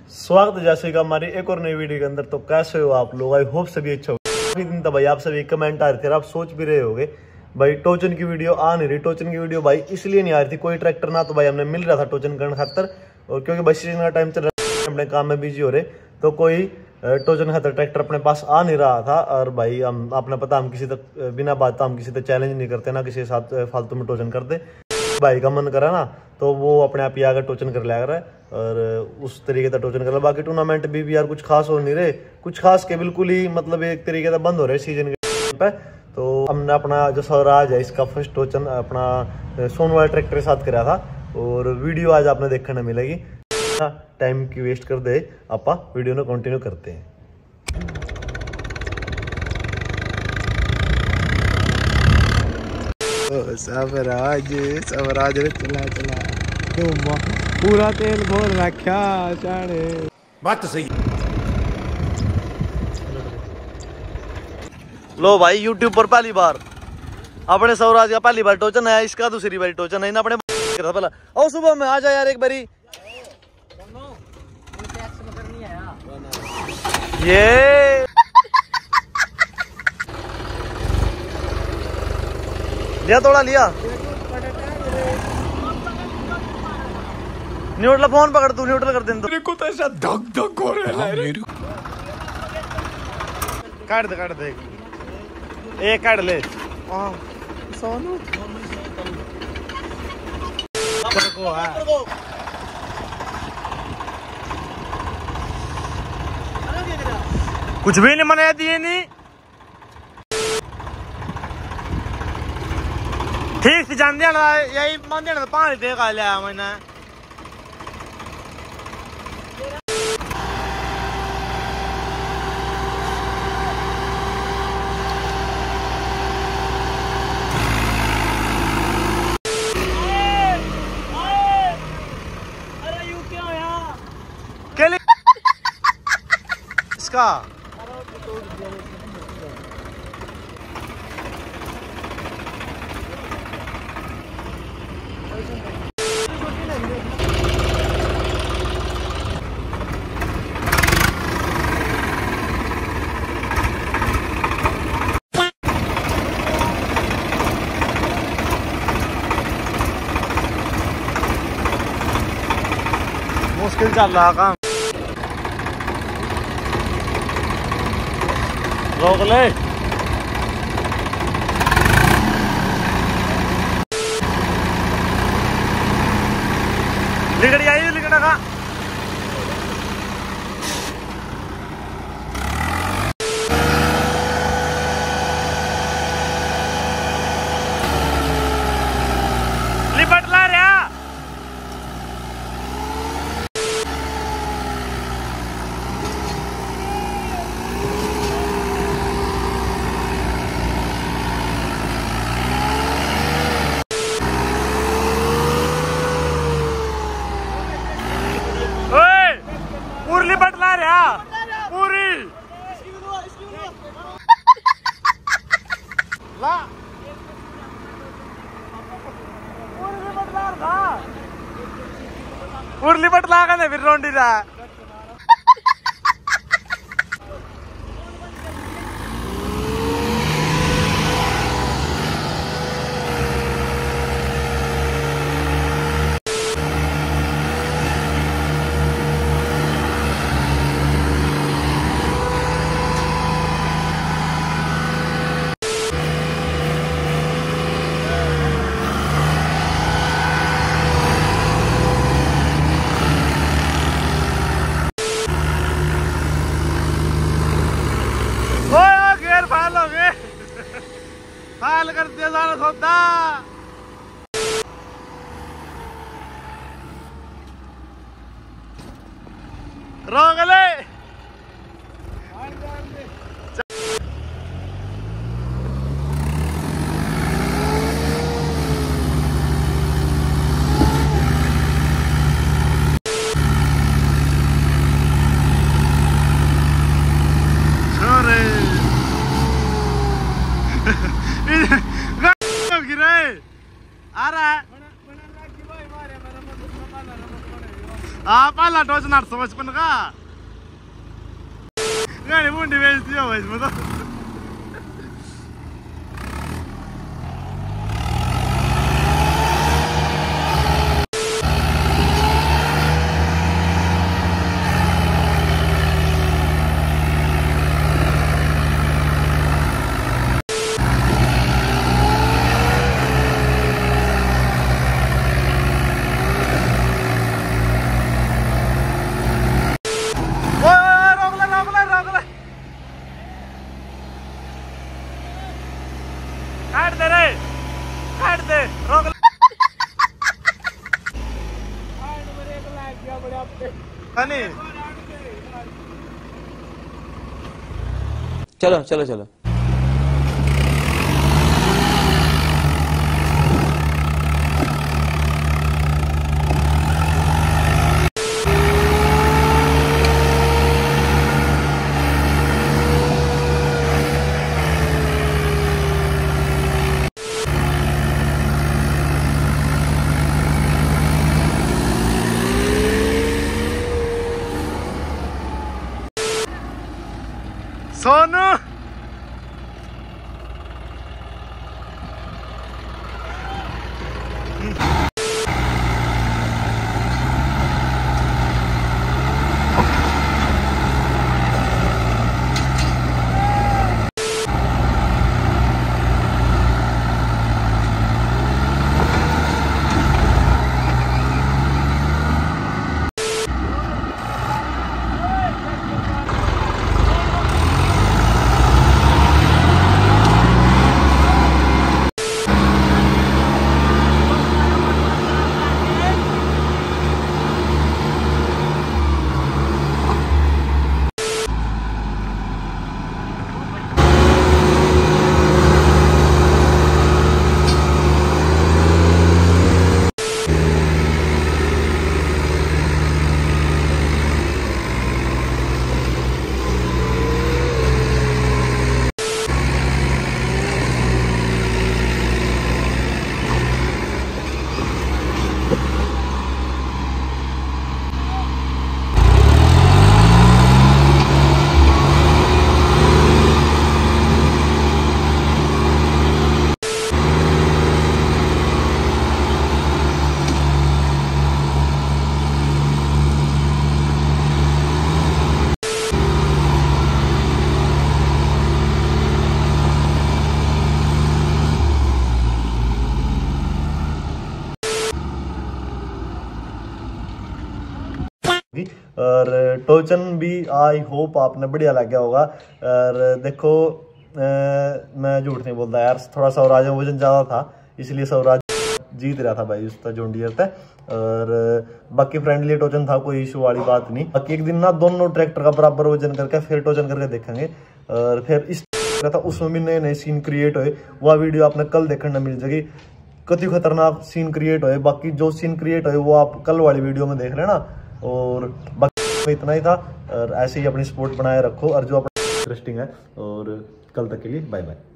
स्वागत है जैसे कि हमारी एक और नई वीडियो के अंदर। तो कैसे हो आप लोग? आई होप सभी अच्छा हो। काफी दिन था भाई, आप सभी कमेंट आ रहे थे, आप सोच भी रहे होगे भाई टोचन की वीडियो आ नहीं रही। टोचन की वीडियो भाई इसलिए नहीं आ रही थी, कोई ट्रैक्टर ना तो भाई हमने मिल रहा था टोचन करने खातर, और क्योंकि भाई सीजन का टाइम चल रहा है, अपने काम में बिजी हो रहे, तो कोई टोचन खातर ट्रैक्टर अपने पास आ नहीं रहा था। और भाई हम आपने पता, हम किसी तक बिना बात हम किसी तक चैलेंज नहीं करते ना, किसी के साथ फालतू में टोचन करते। भाई का मन करा ना तो वो अपने आप ही आकर टोचन कर लिया रहा है, और उस तरीके से टोचन कर रहा। बाकी टूर्नामेंट भी यार कुछ खास हो नहीं रहे, कुछ खास के बिल्कुल ही मतलब एक तरीके से बंद हो रहे सीजन के पे। तो हमने अपना जो स्वराज है इसका फर्स्ट टोचन अपना सोनू वाले ट्रैक्टर के साथ कराया था, और वीडियो आज आपने देखने मिलेगी। टाइम की वेस्ट कर दे, आप वीडियो ने कंटिन्यू करते हैं। स्वराज रे चला चला तो पूरा तेल भोर रखा चाड़े। बात तो सही। लो भाई यूट्यूब पर पहली बार अपने स्वराज का पहली बार टोचन है, इसका दूसरी बारी टोचन है ना अपने पहला। और सुबह में आ जा यार एक बारी। ये लिया थोड़ा लिया न्यूट्रल फोन पकड़, तू न्यूट्रल कर दे। मेरे को तो ऐसा धक धक हो रहा है। काट दे एक काट ले। सोनू कुछ भी नहीं मना दिए नहीं, ठीक से जान दिया यही मान दिया, पानी दे का लिया मैंने। क्या इसका मुश्किल चल रहा काम, रोक ले। लिगड़ी आई लिगड़ा का लिपट ला रहा। पूरी बटला रहा पूरी ला पूरी बटला का फिर रोंडी रहा। फाल कर दिया सारा सौदा। रोक ले आ रहा है। आप वाला टोचन 855 का गाड़ी मुंडी बेचती हो इसमें तो चलो चलो चलो सोनू और टोचन भी आई होप आपने बढ़िया लग गया होगा। और देखो मैं झूठ नहीं बोलता यार, थोड़ा स्वराज में वजन ज़्यादा था इसलिए स्वराज जीत रहा था भाई उसका जोंडियर था। और बाकी फ्रेंडली टोचन था, कोई इशू वाली बात नहीं। बाकी एक दिन ना दोनों ट्रैक्टर का बराबर वजन करके फिर टोचन करके देखेंगे। और फिर इस था उसमें भी नए नए सीन क्रिएट हुए, वह वीडियो आपने कल देखने मिल जाएगी। कति खतरनाक सीन क्रिएट हुए, बाकी जो सीन क्रिएट हुए वो आप कल वाली वीडियो में देख लेना। और बाकी इतना ही था, और ऐसे ही अपनी सपोर्ट बनाए रखो और जो अपना इंटरेस्टिंग है। और कल तक के लिए बाय बाय।